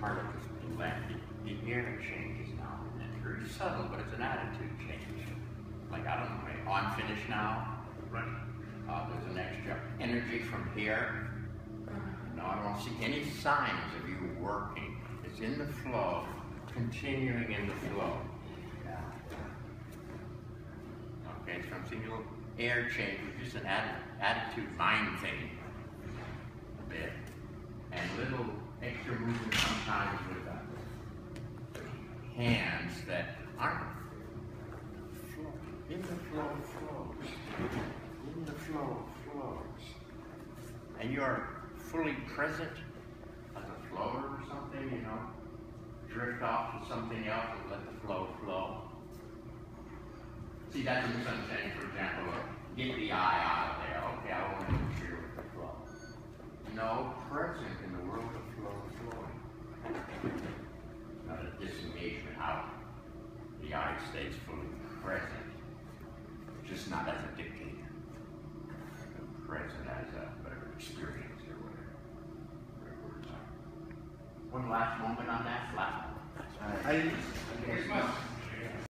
part of this blend. The air changes now and then. Very subtle, but it's an attitude change. Like, I don't know, oh, I'm finished now. Right. There's an extra energy from here. No, I don't see any signs of you working. It's in the flow, continuing in the flow. Okay, so I'm seeing a little air change, which is an attitude mind thing. A bit. And little extra movement sometimes with the hands that aren't in the flow flows. In the flow flows. And you're fully present as a flower or something, you know. Drift off to something else and let the flow flow. See, that's a misunderstanding, for example, of get the eye out of there. Okay, I want to interfere with the flow. No, present in the world of flow flowing. Not a disengagement out. The eye stays fully present, just not as a dictator. Present as a whatever experience or whatever words are. One last moment on that. Last one. I